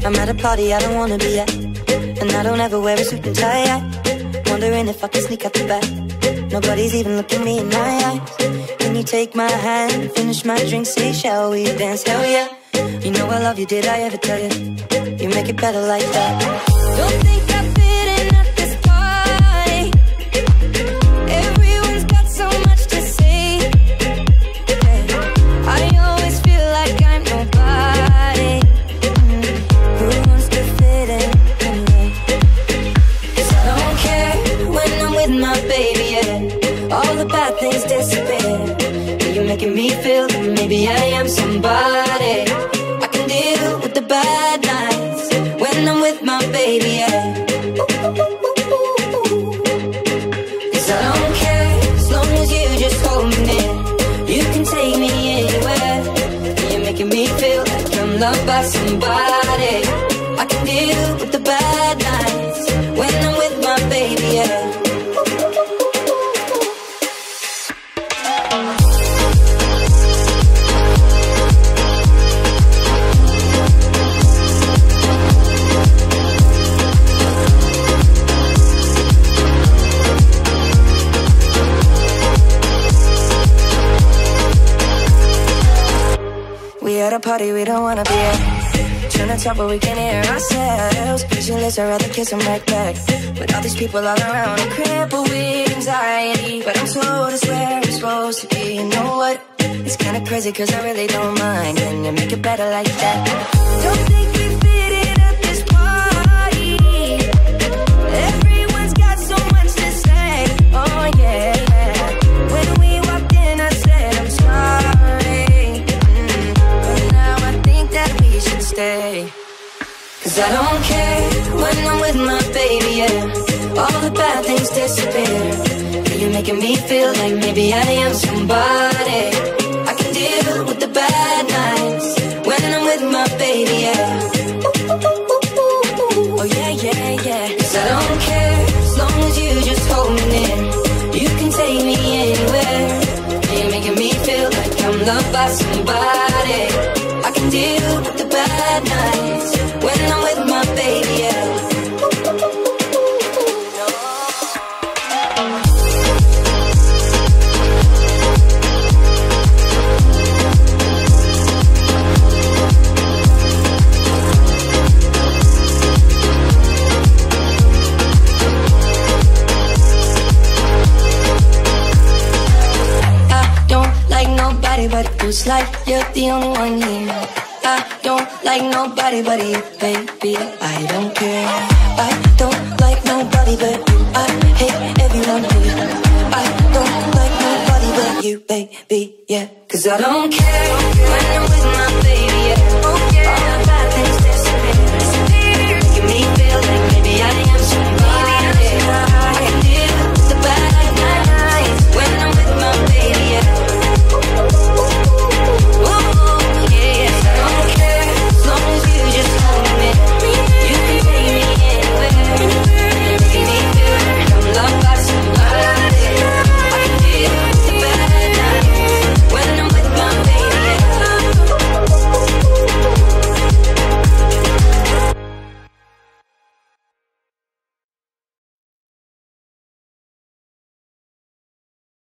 I'm at a party I don't wanna be at, and I don't ever wear a suit and tie. Wondering if I can sneak out the back. Nobody's even looking me in my eyes. Can you take my hand, finish my drink, say shall we dance? Hell yeah. You know I love you, did I ever tell you? You make it better like that. Don't think I fit in at this party. Everyone's got so much to say. Yeah. I always feel like I'm nobody. Who wants to fit in anyway? 'Cause I don't care when I'm with my baby, yeah. All the bad things disappear. You're making me feel that maybe I am somebody. I can deal with the bad nights when I'm with my baby, yeah. 'Cause I don't care as long as you just hold me near. You can take me anywhere. You're making me feel like I'm loved by somebody. I can deal with the bad nights when I'm with my baby, yeah. We at a party we don't wanna be at. Trying to talk but we can hear ourselves. Pictureless, I'd rather kiss them right back. With all these people all around, I'm crippled with anxiety. But I'm told it's where I'm supposed to be. You know what? It's kinda crazy cause I really don't mind. Can you make it better like that? Don't think we fit in at this party. Everyone's got so much to say. Oh yeah, yeah. When we walked in I said I'm sorry. We should stay. 'Cause I don't care when I'm with my baby, yeah. All the bad things disappear. You're making me feel like maybe I am somebody. I can deal with the bad nights when I'm with my baby, yeah. Oh yeah, yeah, yeah. 'Cause I don't care as long as you just hold me near. You can take me anywhere. You're making me feel like I'm loved by somebody. I can deal with the bad nights when I'm with my baby, yeah. I don't like nobody but it's like you're the only one here. I don't like nobody but you, baby, I don't care. I don't like nobody but you, I hate everyone here. I don't like nobody but you, baby, yeah. 'Cause I don't care when I'm with my baby.